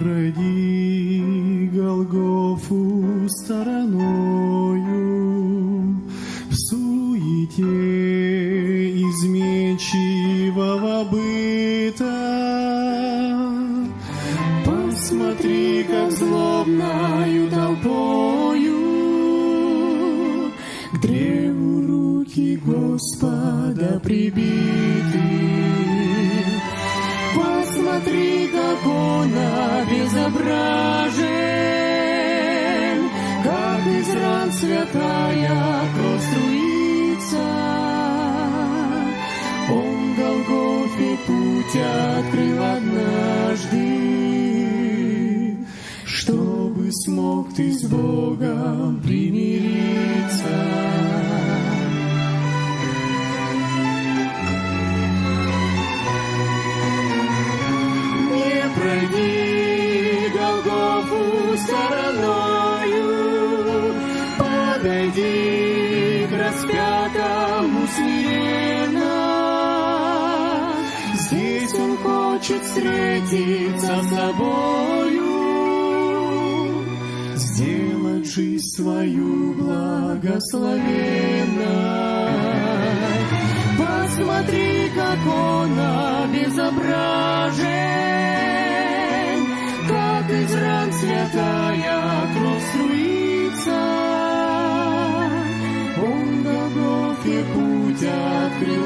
пройди Голгофу стороною, в суете изменчивого быта. Посмотри, как злобною толпою к древу руки Господа прибиты. Посмотри, как он обезображен, как из ран святая кровь струится. Он Голгофе путь открыл однажды, чтобы смог ты с Богом примириться. Пройди Голгофу стороною, подойди к распятому смиренно. Здесь он хочет встретиться с тобою, сделать жизнь свою благословенной. Посмотри, как он обезображен, как из ран святая кровь струится. Он Голгофе путь открыл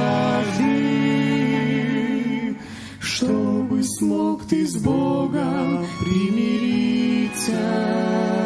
однажды, чтобы смог ты с Богом примириться.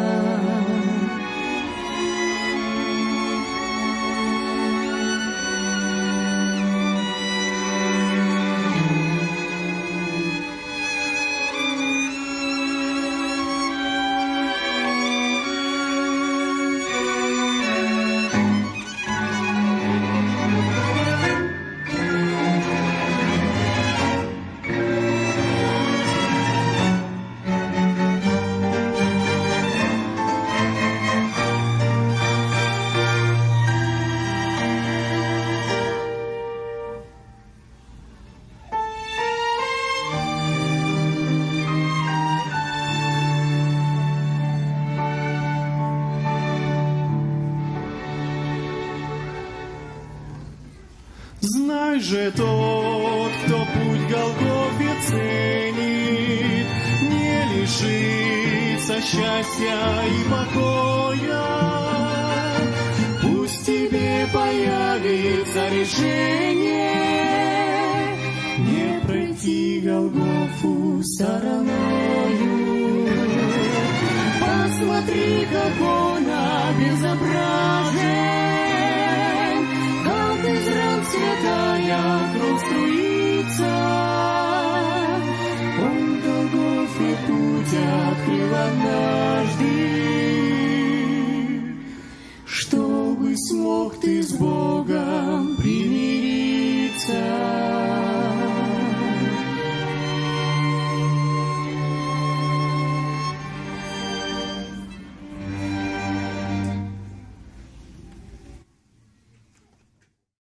Знай же тот, кто путь Голгофе ценит, не лишится счастья и покоя. Пусть тебе появится решение не пройти Голгофу стороною. Посмотри, как он обезображен, как из ран святая кровь струится. Он Голгофе путь открыл одна.